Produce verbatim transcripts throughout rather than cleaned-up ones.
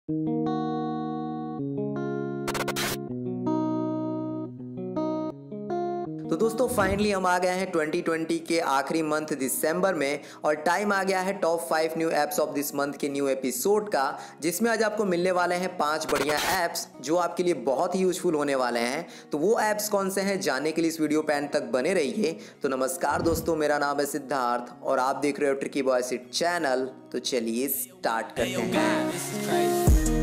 तो दोस्तों फाइनली हम आ गए हैं ट्वेंटी ट्वेंटी के आखिरी मंथ दिसंबर में और टाइम आ गया है top five new apps of this month के न्यू एपिसोड का, जिसमें आज आपको मिलने वाले हैं पांच बढ़िया एप्स जो आपके लिए बहुत ही यूजफुल होने वाले हैं। तो वो एप्स कौन से हैं जानने के लिए इस वीडियो पे एंड तक बने रहिए। तो नमस्कार दोस्तों, मेरा नाम है सिद्धार्थ और आप देख रहे हो ट्रिकी बॉय सिट चैनल। तो चलिए स्टार्ट करते हैं।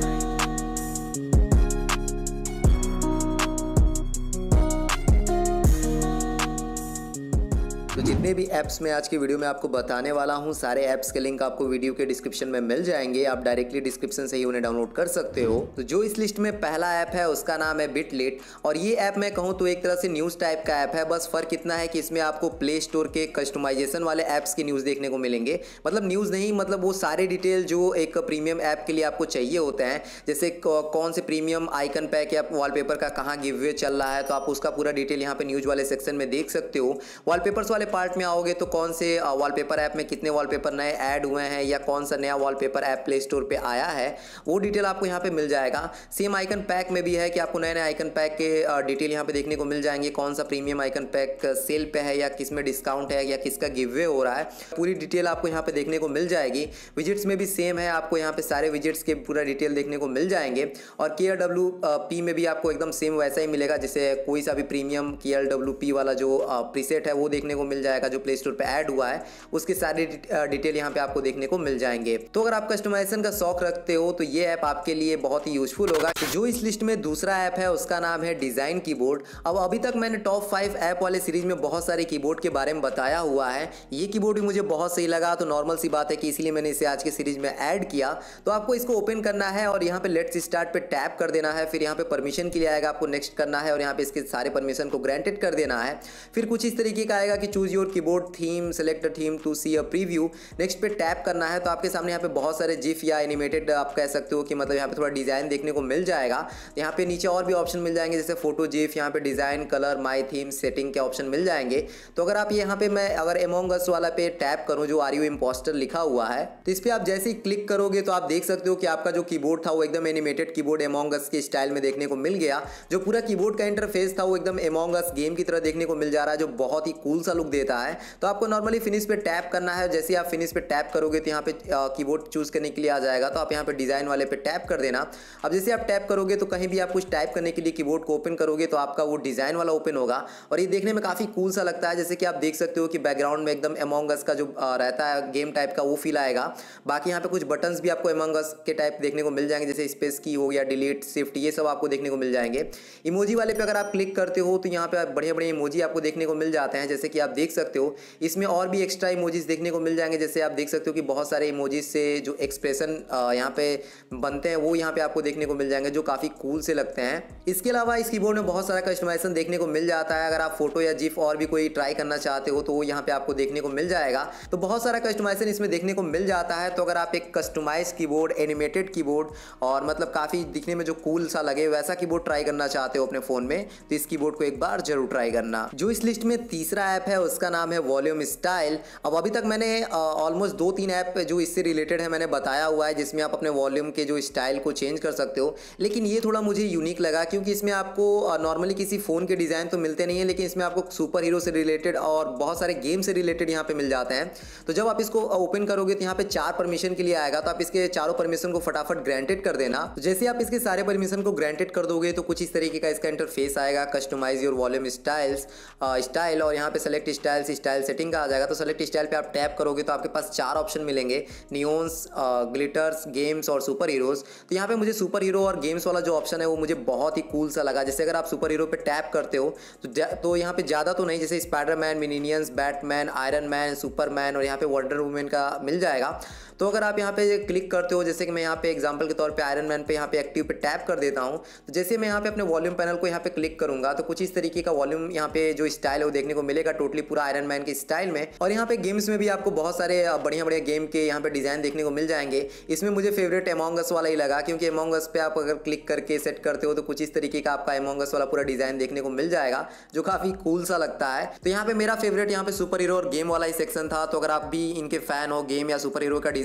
तो जितने भी ऐप्स मैं आज की वीडियो में आपको बताने वाला हूं, सारे ऐप्स के लिंक आपको वीडियो के डिस्क्रिप्शन में मिल जाएंगे। आप डायरेक्टली डिस्क्रिप्शन से ही उन्हें डाउनलोड कर सकते हो। तो जो इस लिस्ट में पहला ऐप है उसका नाम है बिटलिट और ये ऐप मैं कहूँ तो एक तरह से न्यूज़ टाइप का ऐप है। बस फर्क इतना है कि इसमें आपको प्ले स्टोर के कस्टमाइजेशन वाले ऐप्स की न्यूज़ देखने को मिलेंगे। मतलब न्यूज़ नहीं, मतलब वो सारे डिटेल जो एक प्रीमियम ऐप के लिए आपको चाहिए होते हैं, जैसे कौन से प्रीमियम आइकन पैक या वॉलपेपर का कहाँ गिव अवे चल रहा है, तो आप उसका पूरा डिटेल यहाँ पे न्यूज़ वाले सेक्शन में देख सकते हो। वॉलपेपर्स वाले पार्ट में आओगे तो कौन से वॉलपेपर ऐप में कितने वॉलपेपर नए ऐड हुए हैं या कौन सा नया वॉलपेपर ऐप प्ले स्टोर पे आया है, वो डिटेल आपको यहाँ पे मिल जाएगा। सेम आइकन पैक में भी है कि आपको नए नए आइकन पैक के डिटेल यहाँ पे देखने को मिल जाएंगे। कौन सा प्रीमियम आइकन पैक सेल पे है या किस में डिस्काउंट है या किसका गिव अवे हो रहा है, पूरी डिटेल आपको यहाँ पे देखने को मिल जाएगी। विजिट्स में भी सेम है, आपको यहाँ पे सारे विजिट्स के पूरा डिटेल देखने को मिल जाएंगे। और के एल डब्ल्यू पी में भी आपको एकदम सेम वैसा ही मिलेगा, जैसे कोई सा भी प्रीमियम के एल डब्ल्यू पी वाला जो प्रीसेट है वो देखने को मिल जाएगा जो प्ले स्टोर पे ऐड हुआ है, उसके सारे डिटेल यहाँ पे आपको देखने को मिल जाएंगे। तो अगर आप कस्टमाइजेशन का शौक रखते हो तो ये ऐप आपके लिए बहुत ही यूजफुल होगा। तो जो इस लिस्ट में दूसरा ऐप है उसका नाम है डिजाइन कीबोर्ड। अब अभी तक मैंने टॉप फाइव ऐप वाले सीरीज में बहुत सारे कीबोर्ड के बारे में बताया हुआ है। ये कीबोर्ड भी मुझे बहुत सही लगा, तो नॉर्मल सी बात है कि इसीलिए मैंने इसे आज के सीरीज में ऐड किया। तो आपको इसको ओपन करना है और यहाँ पे लेट्स स्टार्ट पे टैप कर देना है। फिर यहाँ पे परमिशन के लिए आएगा, आपको नेक्स्ट करना है और यहाँ पे इसके सारे परमिशन को ग्रांटेड कर देना है। फिर कुछ इस तरीके का आएगा कि choose your keyboard theme, select theme to see a preview. Next पे टैप करना है तो आपके सामने यहाँ पे बहुत सारे जिफ या एनिमेटेड आप कह सकते हो कि मतलब यहाँ पे थोड़ा डिजाइन देखने को मिल जाएगा। यहाँ पे नीचे और भी ऑप्शन मिल जाएंगे जैसे फोटो जिफ, यहाँ पे design, colour, my theme, setting के ऑप्शन मिल जाएंगे। तो अगर आप यहाँ पे मैं अगर अमोंग अस वाला पे टैप करूँ जो आर यू इम्पोस्टर लिखा हुआ है, तो इस पे आप जैसे ही क्लिक करोगे तो आप देख सकते हो कि आपका जो कीबोर्ड था वो एकदम एनिमेटेड कीबोर्ड अमोंग अस के स्टाइल में देखने को मिल गया। जो पूरा कीबोर्ड का इंटरफेस था वो एकदम अमोंग अस गेम की तरह देखने को मिल जा रहा है, जो बहुत ही कूल सा लुक देता है। तो आपको नॉर्मली फिनिश पे टैप करना है। जैसे आप फिनिश पे टैप करोगे तो यहाँ पे कीबोर्ड चूज करने के लिए आ जाएगा, तो आप यहाँ पे डिजाइन वाले पे टैप कर देना। अब जैसे आप टैप करोगे तो कहीं भी आप कुछ टाइप करने के लिए कीबोर्ड को ओपन करोगे तो आपका वो डिजाइन वाला ओपन होगा और ये देखने में काफी कूल सा लगता है। जैसे कि आप देख सकते हो कि बैकग्राउंड में एकदम अमोंग अस का जो रहता है गेम टाइप का वो फील आएगा। बाकी यहाँ पे कुछ बटन्स भी आपको अमोंग अस के टाइप देखने को मिल जाएंगे, जैसे स्पेस की हो गया, डिलीट, शिफ्ट, ये सब आपको देखने को मिल जाएंगे। इमोजी वाले पे अगर आप क्लिक करते हो तो यहाँ पे बढ़िया बढ़िया इमोजी आपको देखने को मिल जाते हैं। जैसे कि आप देख सकते हो इसमें और भी एक्स्ट्रा इमोजीज देखने को मिल जाएंगे। जैसे आप देख सकते हो कि बहुत सारे इमोजीज से जो एक्सप्रेशन यहाँ पे बनते हैं वो यहाँ पे आपको देखने को मिल जाएंगे, जो काफी कूल से लगते हैं। इसके अलावा इस कीबोर्ड में बहुत सारा कस्टमाइजेशन देखने को मिल जाता है। अगर आप फोटो या जिफ और भी कोई ट्राई करना चाहते हो तो वो यहाँ पे आपको देखने को मिल जाएगा। तो बहुत सारा कस्टमाइजेशन इसमें देखने को मिल जाता है। तो अगर आप एक कस्टमाइज कीबोर्ड, एनिमेटेड कीबोर्ड और मतलब काफी दिखने में जो कूल सा लगे वैसा कीबोर्ड ट्राई करना चाहते हो अपने फोन में, तो इस कीबोर्ड को एक बार जरूर ट्राई करना। जो इस लिस्ट में तीसरा ऐप है उसका नाम है वॉल्यूम स्टाइल। अब अभी तक मैंने ऑलमोस्ट दो तीन ऐप जो इससे रिलेटेड है मैंने बताया हुआ है, जिसमें आप अपने वॉल्यूम के जो स्टाइल को चेंज कर सकते हो। लेकिन ये थोड़ा मुझे यूनिक लगा क्योंकि इसमें आपको नॉर्मली किसी फोन के डिजाइन तो मिलते नहीं है, लेकिन इसमें आपको सुपर हीरो से रिलेटेड और बहुत सारे गेम से रिलेटेड यहाँ पे मिल जाते हैं। तो जब आप इसको ओपन करोगे तो यहाँ पे चार परमिशन के लिए आएगा, तो आप इसके चारों परमिशन को फटाफट ग्रांटेड कर देना। तो जैसे आप इसके सारे परमिशन को ग्रांटेड कर दोगे तो कुछ इस तरीके का इसका इंटरफेस आएगा, customise your volume styles style, और यहाँ पे सेलेक्ट स्टाइल्स, स्टाइल सेटिंग का आ जाएगा। तो सेलेक्ट स्टाइल पे आप टैप करोगे तो आपके पास चार ऑप्शन मिलेंगे, नियोन्स, ग्लिटर्स, गेम्स और सुपर हीरोज। तो यहाँ पे मुझे सुपर हीरो और गेम्स वाला जो ऑप्शन है वो मुझे बहुत ही कूल सा लगा। जैसे अगर आप सुपर हीरो पे टैप करते हो तो तो यहाँ पे ज़्यादा तो नहीं, जैसे Spiderman, Minions, Batman, Iron Man, Superman और यहाँ पे वंडर वुमेन का मिल जाएगा। तो अगर आप यहाँ पे क्लिक करते हो, जैसे कि मैं यहाँ पे एग्जांपल के तौर पे आयरन मैन पे यहाँ पे एक्टिव पे टैप कर देता हूँ, तो जैसे मैं यहाँ पे अपने वॉल्यूम पैनल को यहाँ पे क्लिक करूंगा तो कुछ इस तरीके का वॉल्यूम यहाँ पे जो स्टाइल है वो देखने को मिलेगा, टोटली पूरा आयरन मैन के स्टाइल में। और यहाँ पे गेम्स में भी आपको बहुत सारे बढ़िया बढ़िया गेम के यहाँ पे डिजाइन देखने को मिल जाएंगे। इसमें मुझे फेवरेट अमोंग अस वाला ही लगा, क्योंकि अमोंग अस पे आप अगर क्लिक करके सेट करते हो तो कुछ इस तरीके का आपका अमोंग अस वाला पूरा डिजाइन देखने को मिल जाएगा, जो काफी कूल सा लगता है। तो यहाँ पे मेरा फेवरेट यहाँ पे सुपर हीरो और गेम वाला ही सेक्शन था। तो अगर आप भी इनके फैन हो, गेम या सुपर हीरो का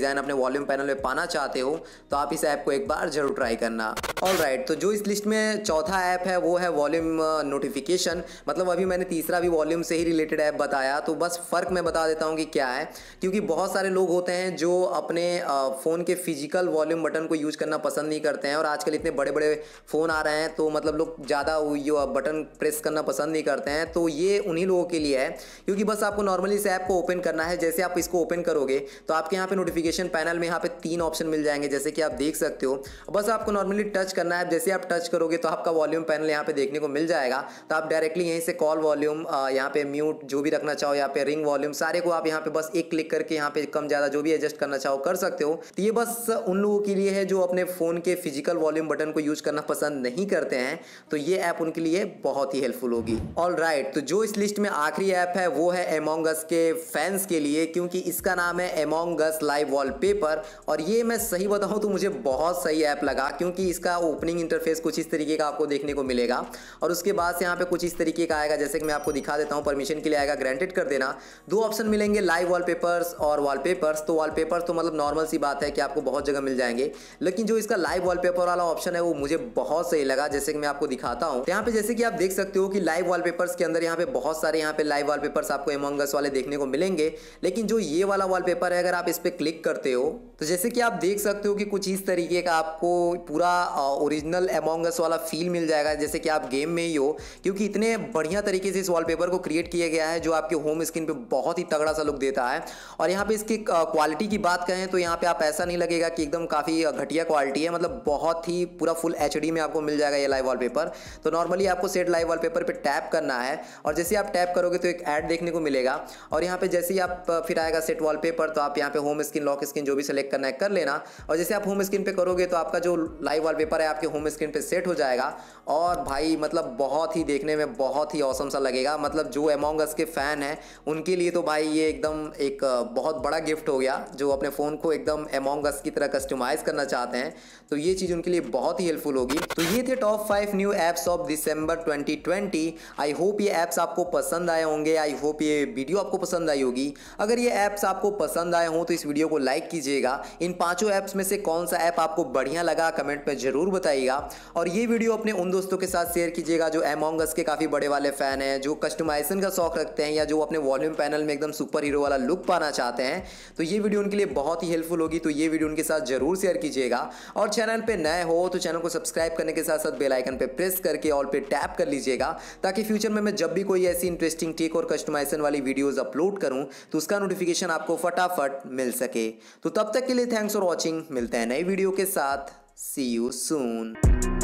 डिज़ाइन अपने वॉल्यूम पैनल में पाना चाहते हो तो आप इस ऐप को एक बार जरूर ट्राई करना। ऑलराइट, तो जो इस लिस्ट में चौथा ऐप है वो है वॉल्यूम नोटिफिकेशन। मतलब अभी मैंने तीसरा भी वॉल्यूम से ही रिलेटेड ऐप बताया, तो बस फ़र्क मैं बता देता हूँ कि क्या है। क्योंकि बहुत सारे लोग होते हैं जो अपने फ़ोन के फिजिकल वॉल्यूम बटन को यूज करना पसंद नहीं करते हैं, और आजकल इतने बड़े बड़े फ़ोन आ रहे हैं तो मतलब लोग ज़्यादा ये बटन प्रेस करना पसंद नहीं करते हैं। तो ये उन्हीं लोगों के लिए है, क्योंकि बस आपको नॉर्मली इस ऐप को ओपन करना है। जैसे आप इसको ओपन करोगे तो आपके यहाँ पे नोटिफिकेशन पैनल में यहाँ पे तीन ऑप्शन मिल जाएंगे, जैसे कि आप देख सकते हो। बस आपको नॉर्मली टच करना है। जैसे आप टच करोगे तो आपका वॉल्यूम पैनल यहाँ पे देखने को मिल जाएगा। तो आप डायरेक्टली यहीं से कॉल वॉल्यूम, यहाँ पे म्यूट जो भी रखना चाहो, यहाँ पे रिंग वॉल्यूम, सारे को आप यहाँ पे बस एक क्लिक करके यहाँ पे कम ज़्यादा जो भी एडजस्ट करना चाहो कर सकते हो। तो ये बस उन लोगों के लिए है जो अपने फ़ोन के फिजिकल वॉल्यूम बटन को यूज करना पसंद नहीं करते हैं, तो ये ऐप उनके लिए बहुत ही हेल्पफुल होगी। ऑलराइट, तो जो इस लिस्ट में आखिरी ऐप है वो है अमोंग अस के फैंस के लिए, क्योंकि इसका नाम है अमोंग अस लाइव वॉलपेपर। और ये मैं सही बताऊं तो मुझे बहुत सही ऐप लगा, क्योंकि इसका ओपनिंग इंटरफेस कुछ इस तरीके का आपको देखने को मिलेगा, और उसके बाद से यहाँ पे कुछ इस तरीके का आएगा। जैसे कि मैं आपको दिखा देता हूँ, परमिशन के लिए आएगा, ग्रांटेड कर देना। दो ऑप्शन मिलेंगे, लाइव वॉलपेपर्स और वॉलपेपर्स। तो वॉलपेपर्स तो मतलब नॉर्मल सी बात है कि आपको बहुत जगह मिल जाएंगे, लेकिन जो इसका लाइव वॉलपेपर वाला ऑप्शन है वो मुझे बहुत सही लगा। जैसे कि मैं आपको दिखाता हूँ, यहाँ पे जैसे कि आप देख सकते हो कि लाइव वॉलपेपर्स के अंदर यहाँ पे बहुत सारे यहाँ पे लाइव वॉलपेपर्स आपको अमोंग अस वाले देखने को मिलेंगे। लेकिन जो ये वाला वॉलपेपर है, अगर आप इस पे क्लिक करते हो तो जैसे कि आप देख सकते हो कि कुछ इस तरीके का आपको पूरा ओरिजिनल अमोंग अस वाला फील मिल जाएगा, जैसे कि आप गेम में ही हो। क्योंकि इतने बढ़िया तरीके से इस वॉलपेपर को क्रिएट किया गया है जो आपके होम स्क्रीन पे बहुत ही तगड़ा सा लुक देता है। और यहाँ पे इसकी क्वालिटी की बात करें तो यहाँ पे आप ऐसा नहीं लगेगा कि एकदम काफ़ी घटिया क्वालिटी है, मतलब बहुत ही पूरा फुल एच डी में आपको मिल जाएगा ये लाइव वॉलपेपर। तो नॉर्मली आपको सेट लाइव वॉलपेपर पे टैप करना है, और जैसे आप टैप करोगे तो एक ऐड देखने को मिलेगा। और यहाँ पे जैसे ही आप फिर आएगा सेट वॉलपेपर, तो आप यहाँ पे होम स्क्रीन, लॉक स्क्रीन जो भी सेलेक्ट करना है कर लेना। और जैसे आप होम स्क्रीन पे करोगे तो आपका जो लाइव वॉलपेपर है आपके होम स्क्रीन पे सेट हो जाएगा। और भाई मतलब बहुत ही देखने में बहुत ही ऑसम सा लगेगा। मतलब जो अमोंग अस के फैन हैं उनके लिए तो भाई ये एकदम एक बहुत बड़ा गिफ्ट हो गया, जो अपने फ़ोन को एकदम अमोंग अस की तरह कस्टमाइज़ करना चाहते हैं, तो ये चीज़ उनके लिए बहुत ही हेल्पफुल होगी। तो ये थे top five new apps of December twenty twenty. I hope ये ऐप्स आपको पसंद आए होंगे, आई होप ये वीडियो आपको पसंद आई होगी। अगर ये ऐप्स आपको पसंद आए हों तो इस वीडियो को लाइक कीजिएगा। इन पांचों ऐप्स में से कौन सा ऐप आपको बढ़िया लगा कमेंट में जरूर बताइएगा। और ये वीडियो अपने उन दोस्तों के साथ शेयर कीजिएगा जो अमोंग अस के काफ़ी बड़े वाले फ़ैन हैं, जो कस्टमाइजेशन का शौक रखते हैं, या जो अपने वॉल्यूम पैनल में एकदम सुपर हीरो वाला लुक पाना चाहते हैं। तो ये वीडियो उनके लिए बहुत ही हेल्पफुल होगी, तो ये वीडियो उनके साथ जरूर शेयर कीजिएगा। और चैनल पे नए हो तो चैनल को सब्सक्राइब करने के साथ साथ बेल आइकन पे प्रेस करके ऑल पे टैप कर लीजिएगा, ताकि फ्यूचर में मैं जब भी कोई ऐसी इंटरेस्टिंग टेक और कस्टमाइजेशन वाली वीडियोस अपलोड करूं तो उसका नोटिफिकेशन आपको फटाफट मिल सके। तो तब तक के लिए थैंक्स फॉर वॉचिंग। मिलते हैं नई वीडियो के साथ। See you soon.